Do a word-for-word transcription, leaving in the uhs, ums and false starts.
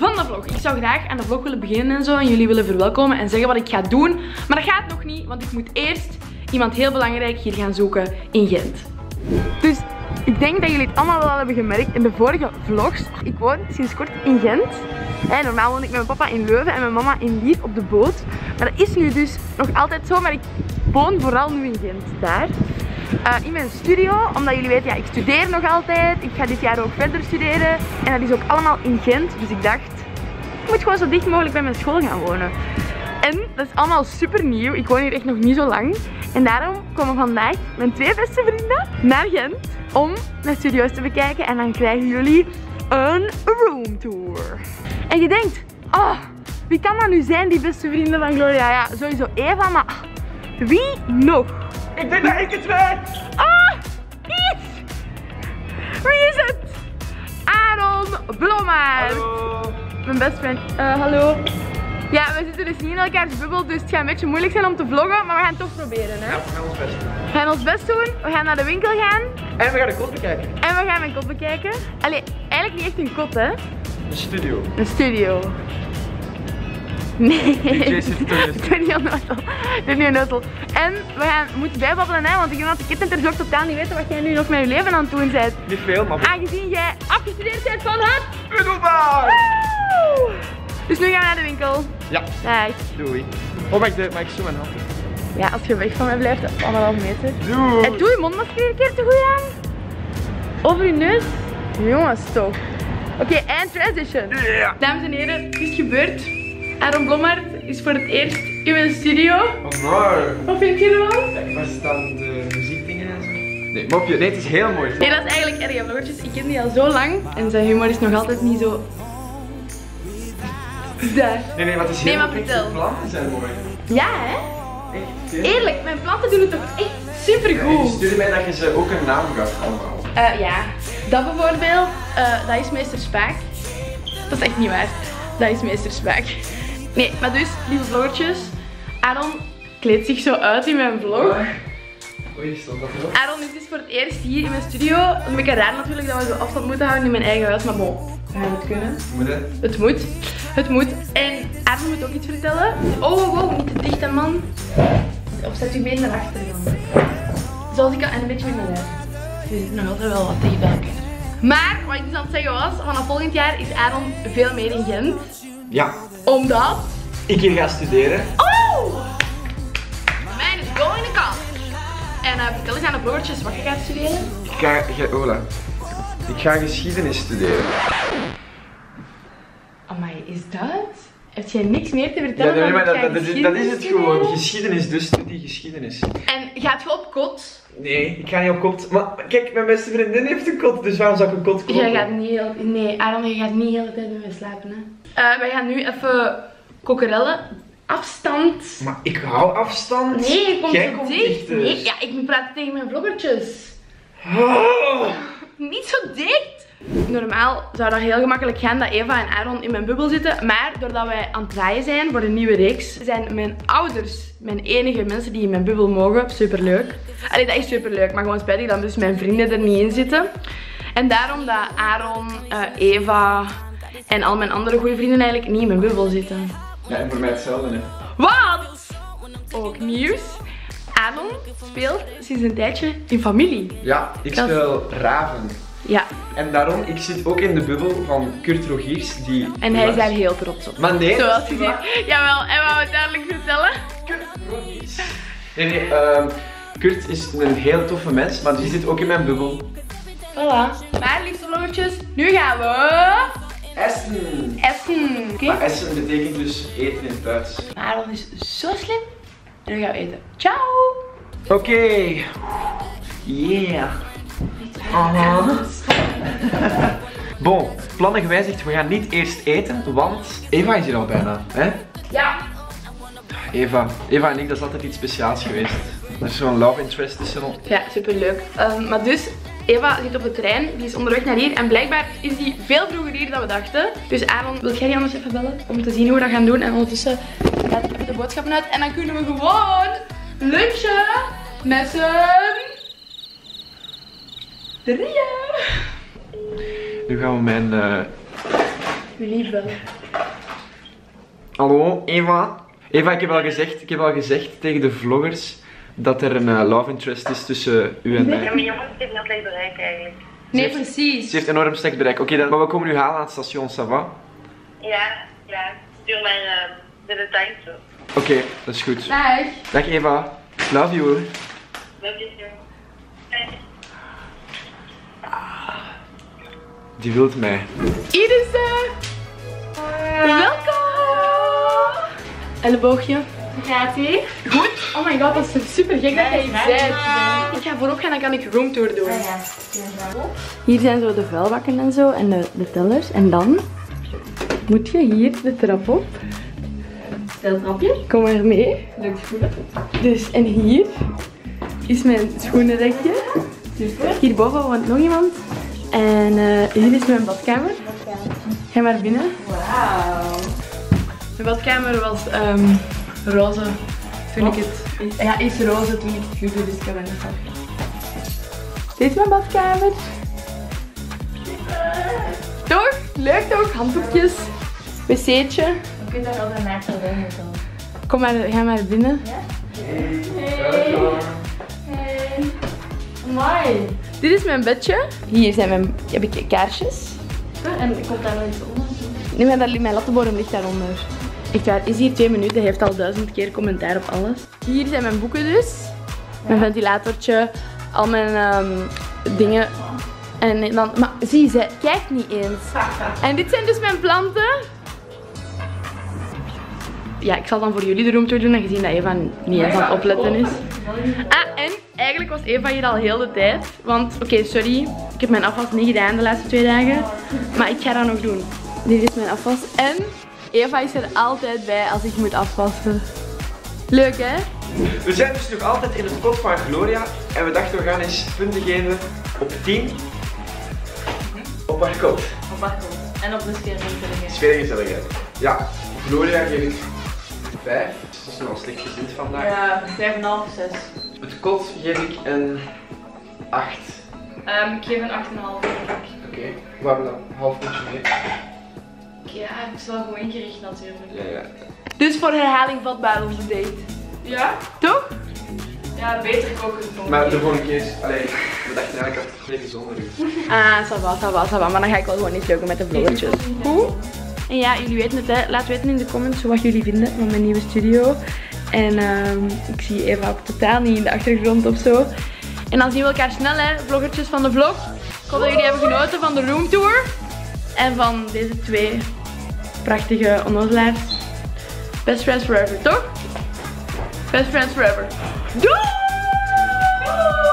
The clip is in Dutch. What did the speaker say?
van de vlog. Ik zou graag aan de vlog willen beginnen en zo. En jullie willen verwelkomen en zeggen wat ik ga doen. Maar dat gaat nog niet, want ik moet eerst iemand heel belangrijk hier gaan zoeken in Gent. Dus ik denk dat jullie het allemaal wel hebben gemerkt in de vorige vlogs. Ik woon sinds kort in Gent. En normaal woon ik met mijn papa in Leuven en mijn mama in Lier op de boot. Maar dat is nu dus nog altijd zo, maar ik woon vooral nu in Gent, daar. Uh, in mijn studio, omdat jullie weten, ja, ik studeer nog altijd. Ik ga dit jaar ook verder studeren. En dat is ook allemaal in Gent. Dus ik dacht, ik moet gewoon zo dicht mogelijk bij mijn school gaan wonen. En dat is allemaal super nieuw. Ik woon hier echt nog niet zo lang. En daarom komen vandaag mijn twee beste vrienden naar Gent om mijn studio's te bekijken. En dan krijgen jullie een roomtour. En je denkt, oh, wie kan dat nu zijn, die beste vrienden van Gloria? Ja, sowieso Eva, maar wie nog? Ik denk dat ik het weet! Ah, iets! Wie is het? Aaron Blommaert. Hallo! Mijn best friend. Uh, hallo. Ja, we zitten dus niet in elkaars bubbel, dus het gaat een beetje moeilijk zijn om te vloggen, maar we gaan het toch proberen, hè? Ja, we gaan ons best doen. We gaan ons best doen, we gaan naar de winkel gaan. En we gaan de kot bekijken. En we gaan mijn kot bekijken. Allee, eigenlijk niet echt een kot, hè? Een studio. Een studio. Nee. D J zit er. Doe niet onnozel. Doe niet onnozel. En we gaan moeten bijbabbelen, hè, want ik denk dat de kinderen er zo totaal niet weten wat jij nu nog met je leven aan het doen bent. Niet veel, maar... Aangezien jij afgestudeerd bent van het Middelbaar! Woe! Dus nu gaan we naar de winkel. Ja. Dag. Doei. Oh, mag ik, de, mag ik zo mijn hand? Ja, als je weg van mij blijft, anderhalf meter. Doei. En doe je mondmasker een keer te goed aan. Over je neus. Jongens, toch. Oké, okay, en transition. Ja. Dames en heren, het is gebeurd. Aaron Blommaert is voor het eerst in mijn studio. Oh, mooi. Wat vind je ervan? Kijk, waar staan de muziekdingen en zo? Nee, mopje. Nee, het is heel mooi. Nee, dat is eigenlijk erg. Vloggertjes, ik ken die al zo lang. En zijn humor is nog altijd niet zo... Daar. Nee, nee, maar het is Nee, heel maar mooi. vertel. De planten zijn mooi. Ja, hè? Echt. Eerlijk, mijn planten doen het toch echt super Ja, je goed. stuurde mij dat je ze ook een naam gaf allemaal. Uh, ja, dat bijvoorbeeld, uh, dat is meester Spaak. Dat is echt niet waar. Dat is meester Spaak. Nee, maar dus, lieve vloggertjes. Aaron kleedt zich zo uit in mijn vlog. Oei, stond dat erop? Aaron is dus voor het eerst hier in mijn studio. Het is een beetje raar natuurlijk dat we zo afstand moeten houden in mijn eigen huis, maar bon, we gaan het kunnen. Moet het? Het moet. Het moet. En Aaron moet ook iets vertellen. Oh, wow, wow, niet te dicht hè, man. Of zet uw been erachter dan. Zoals ik al, en een beetje met mijn lijf. We zitten nog altijd wel wat dicht bij elkaar. Maar, wat ik dus aan het zeggen was, vanaf volgend jaar is Aaron veel meer in Gent. Ja. Omdat... Ik hier ga studeren. Oh! Man is going to college. En uh, vertel eens aan de broertjes wat je gaat studeren. Ik ga, ga, hola. Ik ga geschiedenis studeren. Amai, is dat? Heb jij niks meer te Ja, vertellen? nee, dan maar ik dat, ga dat, is, dat geschiedenis is het studeren? gewoon. Geschiedenis, dus studie geschiedenis. En gaat je op kot? Nee, ik ga niet op kot. Maar kijk, mijn beste vriendin heeft een kot, dus waarom zou ik een kot kopen? Jij gaat niet heel... Nee, Aaron, je gaat niet de hele tijd met mij slapen, hè. Uh, wij gaan nu even kokerellen. Afstand. Maar ik hou afstand. Nee, je komt Jij zo komt dicht. dichter. Nee, ja, ik moet praten tegen mijn vloggertjes. Oh. Niet zo dicht. Normaal zou dat heel gemakkelijk gaan dat Eva en Aaron in mijn bubbel zitten. Maar doordat wij aan het draaien zijn voor een nieuwe reeks, zijn mijn ouders mijn enige mensen die in mijn bubbel mogen. Superleuk. Allee, dat is superleuk, maar gewoon spijtig dat dus mijn vrienden er niet in zitten. En daarom dat Aaron, uh, Eva en al mijn andere goede vrienden eigenlijk niet in mijn bubbel zitten. Ja, en voor mij hetzelfde, hè. Wat? Ook nieuws. Aaron speelt sinds een tijdje in Familie. Ja, ik Dat is- speel Raven. Ja, En daarom, ik zit ook in de bubbel van Kurt Rogiers, die... en hij is daar heel trots op. Maar nee, Zoals dat je is niet waar. ziet. Jawel, en wat we duidelijk vertellen. Kurt Rogiers. Nee, nee, uh, Kurt is een heel toffe mens, maar die zit ook in mijn bubbel. Voilà. Maar liefste vloggertjes, nu gaan we Essen. essen. Oké? Maar Essen betekent dus eten in het Duits. Aaron is zo slim. En nu gaan we eten. Ciao! Oké. Okay. Yeah. Aha. Bon, plannen gewijzigd, we gaan niet eerst eten, want Eva is hier al bijna, hè? Ja. Eva, Eva en ik, dat is altijd iets speciaals geweest. Er is zo'n love interest tussen ons. Ja, superleuk. Um, maar dus, Eva zit op de trein, die is onderweg naar hier en blijkbaar is die veel vroeger hier dan we dachten. Dus Aaron, wil jij die anders even bellen om te zien hoe we dat gaan doen? En ondertussen gaat ik de boodschappen uit en dan kunnen we gewoon lunchen met z'n drieën. Nu gaan we mijn uh, Jullie bellen. Hallo, Eva. Eva, ik heb al gezegd, ik heb al gezegd tegen de vloggers dat er een uh, love interest is tussen u en mij. Ja, maar je moet het niet slecht bereiken eigenlijk. Nee, heeft, precies. Ze heeft enorm slecht bereik. Oké, okay, maar we komen u halen aan het station, ça va? Ja, ja. Stuur maar uh, de details zo. Oké, okay, dat is goed. Dag. Dag Eva. Love you. Love you too. Die wilt mij. Hier is ze. Welkom. Elleboogje. Gaat ie? Goed. Oh my god, dat is super gek dat jij hier bent. Ik ga voorop gaan, dan kan ik roomtour doen. Ja. Hier zijn zo de vuilbakken en zo en de, de tellers. En dan moet je hier de trap op. Steltrapje. Kom maar mee. Leuk schoenen. Dus, en hier is mijn schoenenrekje. Super. Hierboven woont nog iemand. En uh, hier is mijn badkamer. Ga maar binnen. Wauw. Mijn badkamer was um, roze toen ik het... Ja, is roze toen ik het huurde, dus ik heb het niet afgedaan. Dit is mijn badkamer. Toch? Leuk toch? Handdoekjes. Wc'tje. Je kunt daar altijd naar te rennen dan. Kom maar, ga maar binnen. Ja? Hey. Hey. Mooi. Dit is mijn bedje. Hier zijn mijn, heb ik kaarsjes. En komt daar nog iets onder? Nee, maar daar, mijn lattenborm ligt daaronder. Echt waar, is hier twee minuten. Hij heeft al duizend keer commentaar op alles. Hier zijn mijn boeken dus. Mijn ventilatortje. Al mijn um, dingen. En dan, maar zie, ze kijkt niet eens. En dit zijn dus mijn planten. Ja, ik zal dan voor jullie de roomtour doen, aangezien dat Eva niet eens aan het opletten is. Ah, en eigenlijk was Eva hier al heel de tijd. Want, oké, okay, sorry. Ik heb mijn afwas niet gedaan de laatste twee dagen. Maar ik ga dat nog doen. Dit is mijn afwas. En Eva is er altijd bij als ik moet afwassen. Leuk, hè? We zijn dus nog altijd in het kot van Gloria. En we dachten we gaan eens punten geven op tien. Op haar kot. Op haar kot. En op de sfeergezelligheid. Sfeergezelligheid. Ja, Gloria geef ik vijf. Dat is nogal slecht gezind vandaag. Ja, vijf komma vijf, zes. Het kot geef ik een acht. Um, ik geef een acht komma vijf. Oké, okay. We hebben dan een half puntje mee. Ja, het is wel goed ingericht natuurlijk. Ja, ja. Dus voor herhaling vatbaar onze date. Ja? Toch? Ja, beter koken de volgende Maar de keer. volgende keer, allee, we dachten eigenlijk dat het tegen zonder u. Ah, ça va, ça va, ça va. Maar dan ga ik wel gewoon iets leuker met de vloggetjes. Goed? En ja, jullie weten het, hè. Laat weten in de comments wat jullie vinden van mijn nieuwe studio. En um, ik zie Eva ook totaal niet in de achtergrond of zo. En dan zien we elkaar snel, hè. Vloggertjes van de vlog. Ik hoop dat jullie hebben genoten van de roomtour. En van deze twee prachtige onnozelaars. Best friends forever, toch? Best friends forever. Doei!